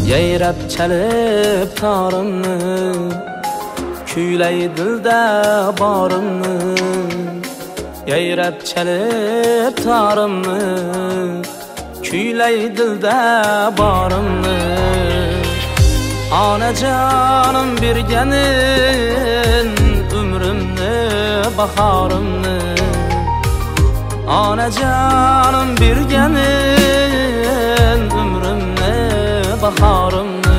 Yayrab çalib tarımni, kuylay dilda borimni. Yayrab çalib tarımni, kuylay dilda borimni. Onajonim berganin umrimni, bahorimni. Onajonim berganin umrimni, bahorimni.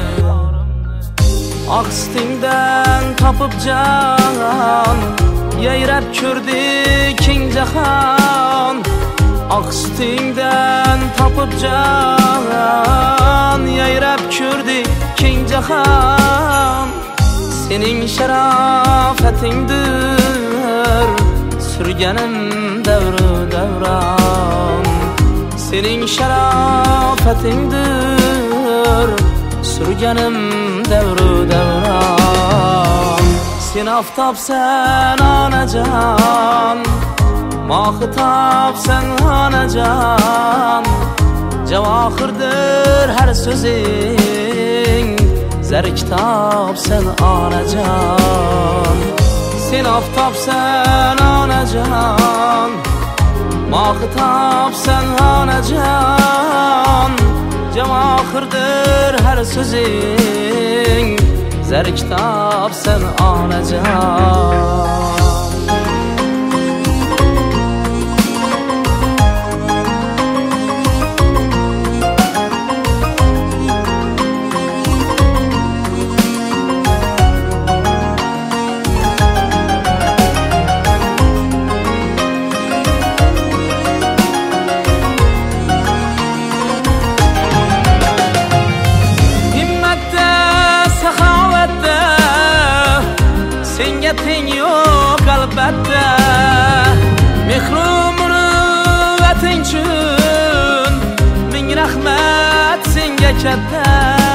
Oqstingdan topib jon, yayrab ko'rdi keng jahon. Oqstingdan topib jon, yayrab ko'rdi keng jahon. Sening sharofatingdir surganim davru davron. Sening sharofatingdir surganim davru davron. Sen oftobsan onajon, mohitobsan onajon. Javohirdir har so'zing, zarkitobsan onajon. Sen oftobsan onajon, mohitobsan onajon. Javohirdir har so'zing, zarkitobsan onajon. Senga teng yo'q albatta, mehru muruvvating uchun ming rahmat senga katta.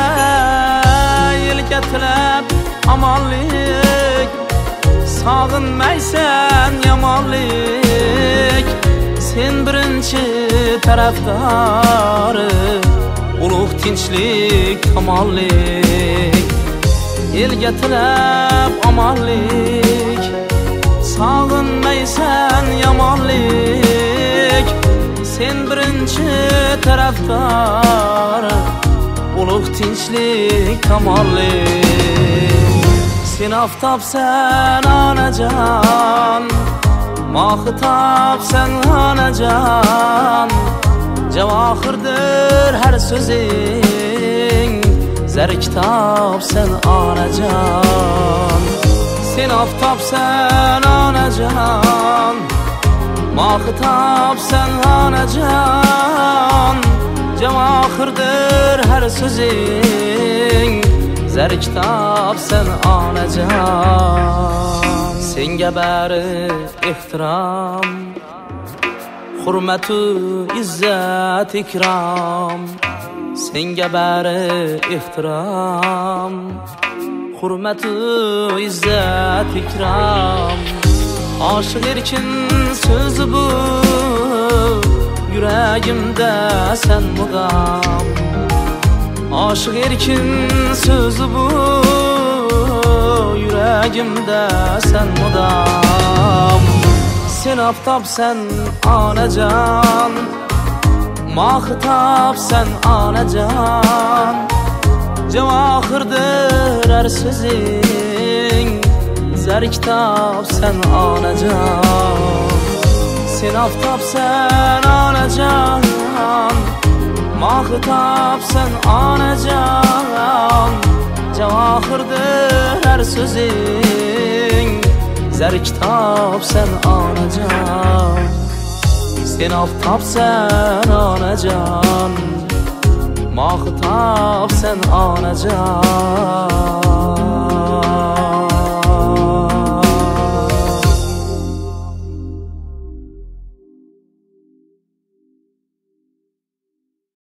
Elga tilab omonlik, sog'inmaysan yomonlik. Sen birinchi tarafdori, ulug' tinchlik tomonlik. Elga tilab omonlik, sog'inmaysan yomonlik. Sen birinchi tarafdor, ulug' tinchlik tomonlik. Sen oftobsan onajon, mohitobsan onajon. Javohirdir har so'zing, zarkitobsan onajon. Sen oftobsan onajon, mohitobsan onajon. Javohirdir har so'zing, zarkitobsan onajon. Senga bari ehtirom, hurmatu izzat ikrom. Senga bari ehtirom, hurmatu izzat ikrom. Oshiq erkin so'zi bu, yuragimda sen mudom. Oshiq erkin so'zi bu, yuragimda sen mudom. Sen oftobsan onajon, mohitobsan onajon. Javohirdir har so'zing, zarkitobsan onajon. Sen oftobsan onajon, mohitobsan onajon. Javohirdir har so'zing, zarkitobsan onajon. Sen oftobsan onajon, mohitobsan onajon.